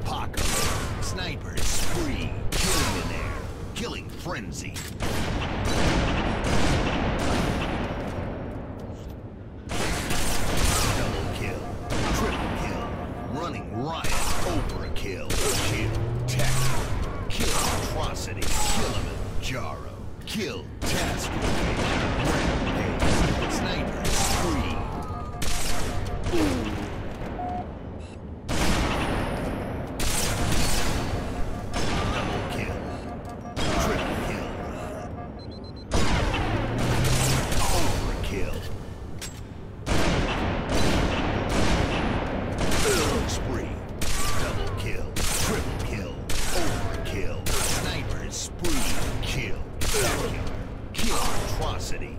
Apocalypse. Sniper spree. Killing in air. Killing frenzy. Double kill. Triple kill. Running riot. Overkill. Kill. Tech. Kill atrocity. Kilimanjaro. Kill task. Rampage. Sniper spree. Double kill. Triple kill. Overkill. Killing spree. Double kill. Triple kill. Overkill. Sniper spree. Kill. Kill atrocity.